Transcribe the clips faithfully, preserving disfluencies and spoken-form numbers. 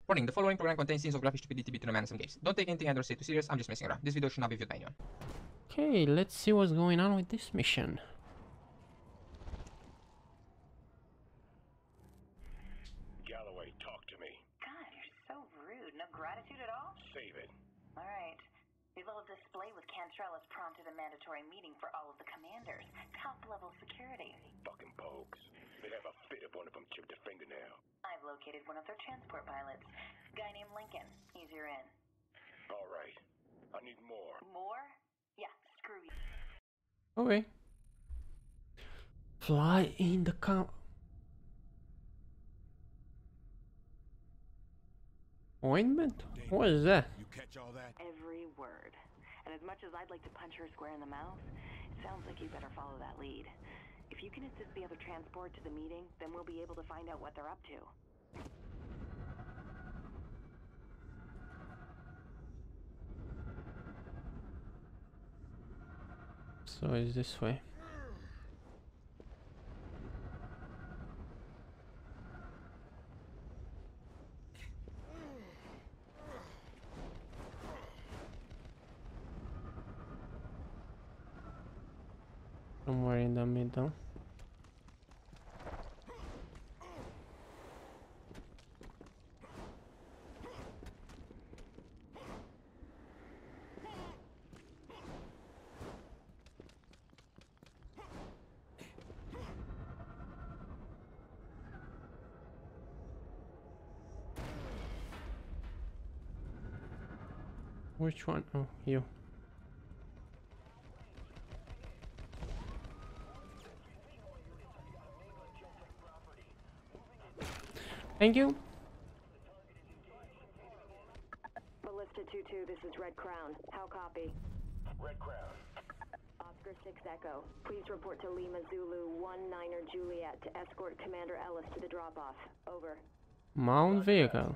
Warning, the following program contains scenes of graphic stupidity between a man and some gays. Don't take anything I say too serious, I'm just messing around. This video should not be viewed by anyone. Okay, let's see what's going on with this mission. Galloway, talk to me. God, you're so rude. No gratitude at all? Save it. Alright. The little display with Cantrell has prompted a mandatory meeting for all of the commanders. Top-level security. Fucking pogues. They'd have a fit if one of them chipped a fingernail. I've located one of their transport pilots. Guy named Lincoln. He's your in. All right. I need more. More? Yeah, screw you. Okay. Fly in the com- Ointment? What is that? You catch all that? Every word. And as much as I'd like to punch her square in the mouth, it sounds like you better follow that lead. If you can assist the other transport to the meeting, then we'll be able to find out what they're up to. So it's this way. Somewhere in the middle. Which one? Oh, you. Thank you. Ballista two two, this is Red Crown. How copy? Red Crown. Oscar six Echo. Please report to Lima Zulu one niner Juliet to escort Commander Ellis to the drop-off. Over. Mount vehicle.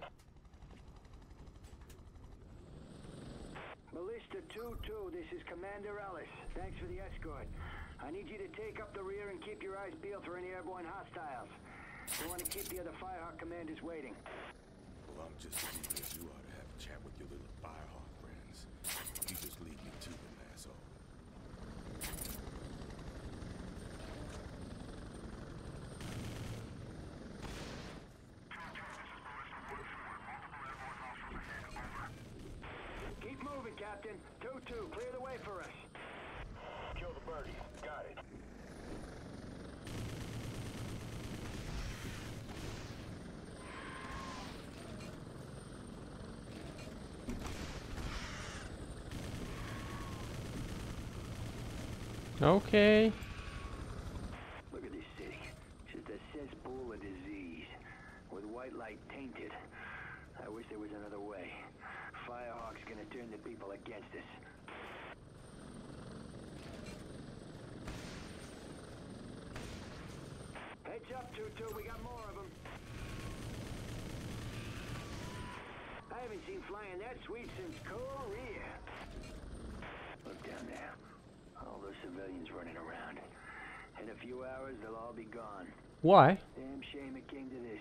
Ballista two two, this is Commander Ellis. Thanks for the escort. I need you to take up the rear and keep your eyes peeled for any airborne hostiles. You want to keep the other Firehawk commanders waiting. Well, I'm just as eager as you are to have a chat with your little Firehawk friends. You just leave me to them, asshole. Keep moving, Captain. two two, clear the way for us. Kill the birdies. Got it. Okay. Look at this city. Just a cesspool of disease. With white light tainted. I wish there was another way. Firehawk's gonna turn the people against us. Heads up, two two, we got more of them. I haven't seen flying that sweet since Korea. Look down there. All those civilians running around. In a few hours, they'll all be gone. Why? Damn shame it came to this.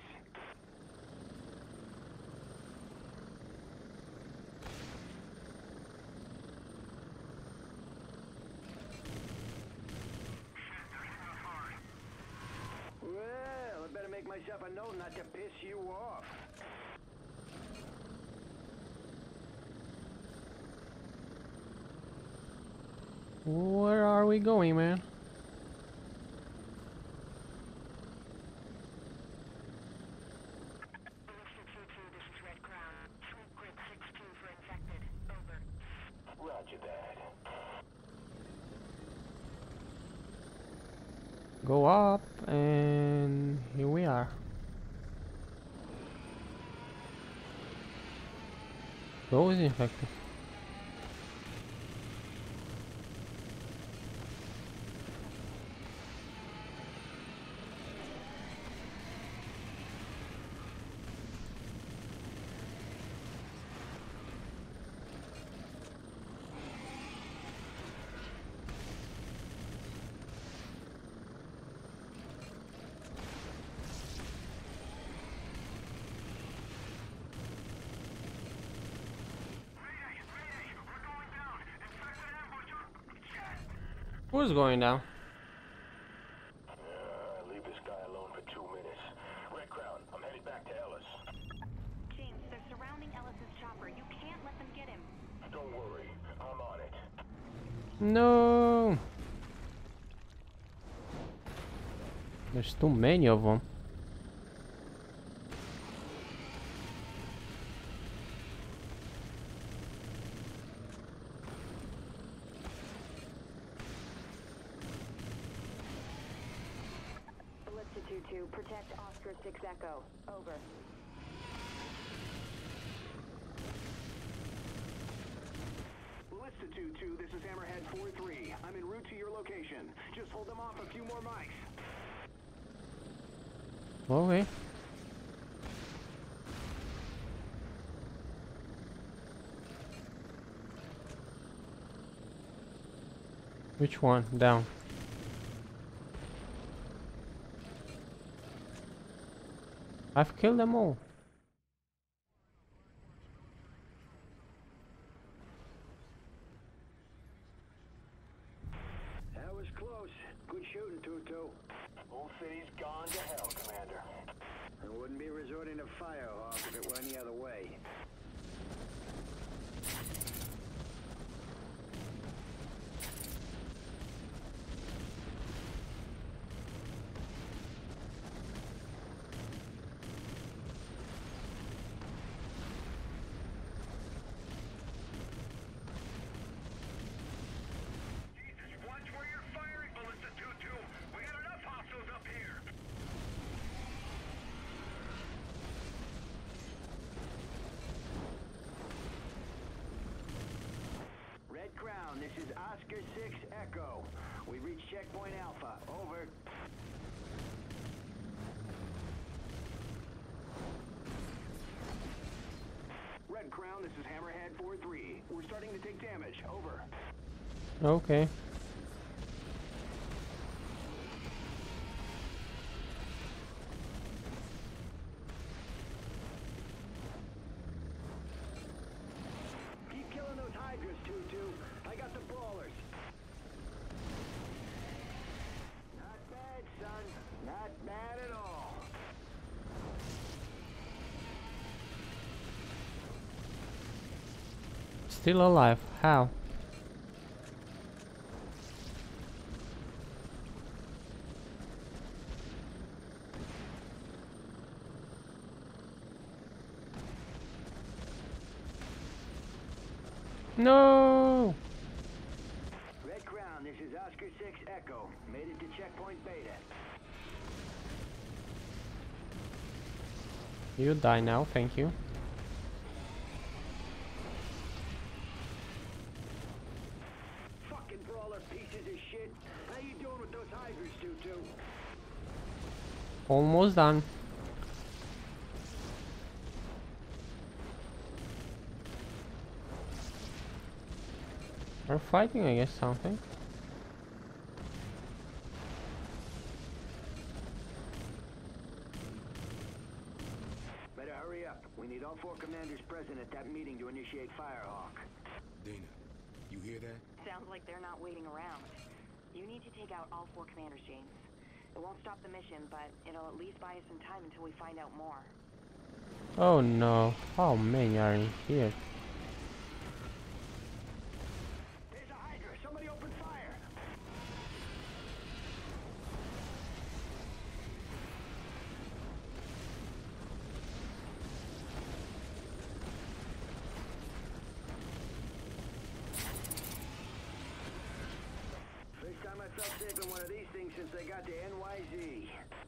Well, I better make myself a note not to piss you off. Where are we going, man? Ballista two two, this is Red Crown. Sweep grid six two for infected. Over. Roger that. Go up, and here we are. Those infected. Who's going down? Uh, leave this guy alone for two minutes. Red Crown, I'm heading back to Ellis. James, they're surrounding Ellis's chopper. You can't let them get him. Don't worry, I'm on it. No. There's too many of them. Ballista two two, protect Oscar six Echo. Over. Ballista two two, this is Hammerhead four three. I'm en route to your location. Just hold them off a few more mics. Okay. Which one? Down. I've killed them all. That was close. Good shooting, Tutu. Whole city's gone to hell, Commander. I wouldn't be resorting to Firehawk if it were any other way. Watch where you're firing, Ballista two two. We got enough hostiles up here. Red Crown, this is Oscar six Echo. We've reached checkpoint Alpha. Over. Red Crown, this is Hammerhead four three. We're starting to take damage. Over. Okay. Keep killing those Hydras, Tutu. I got the brawlers. Not bad, son. Not bad at all. Still alive. How? No! Red Crown, this is Oscar six Echo. Made it to checkpoint Beta. You die now, thank you. Fucking brawler pieces of shit. How you doing with those Hydras, Tutu? Almost done. We're fighting against something. Better hurry up. We need all four commanders present at that meeting to initiate Firehawk. Dina, you hear that? Sounds like they're not waiting around. You need to take out all four commanders, James. It won't stop the mission, but it'll at least buy us some time until we find out more. Oh no, how many are in here? There's a Hydra! Somebody open fire! First time I felt safe in one of these things since they got to N Y Z.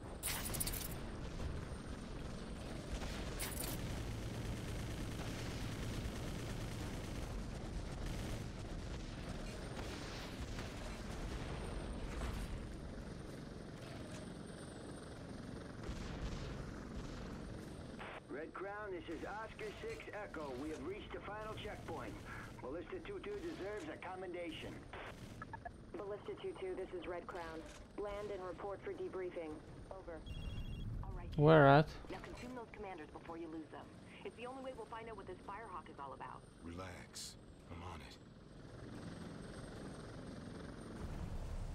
Red Crown, this is Oscar six Echo. We have reached the final checkpoint. Ballista two two deserves a commendation. Ballista two two, this is Red Crown. Land and report for debriefing. Over. All right. Where at? Now consume those commanders before you lose them. It's the only way we'll find out what this Firehawk is all about. Relax. I'm on it.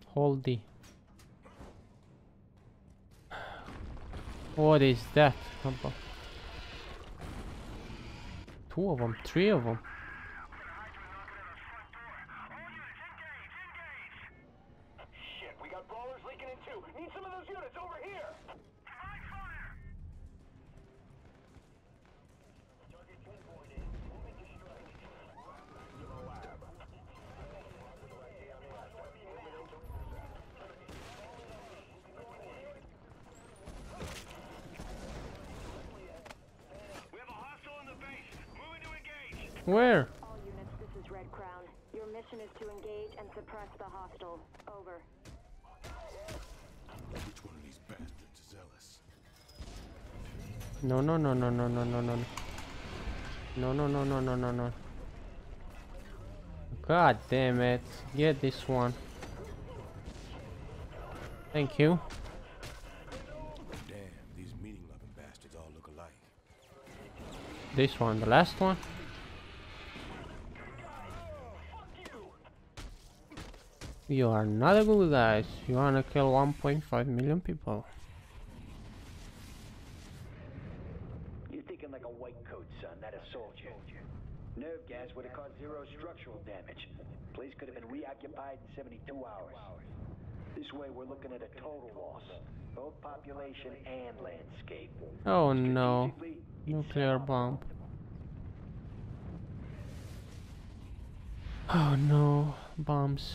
Hold D. What is that? About two of them, three of them. Shit, we got brawlers leaking in too. Need some of those units over here. Where? All units, this is Red Crown. Your mission is to engage and suppress the hostile. Over. Which one of these bastards is Ellis? No, no, no, no, no, no, no, no. No, no, no, no, no, no, no. God damn it. Get this one. Thank you. Damn, these meeting-loving bastards all look alike. This one, the last one. You are not a good guys. You wanna kill one point five million people. You're thinking like a white coat, son, not a soldier. Nerve gas would have caused zero structural damage. Place could have been reoccupied in seventy-two hours. This way, we're looking at a total loss, both population and landscape. Oh no. Strategically, it's Nuclear set up. bomb. Oh no. Bombs.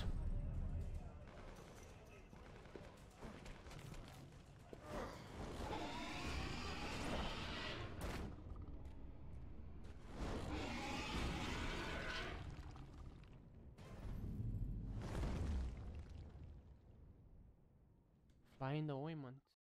Find the ointment.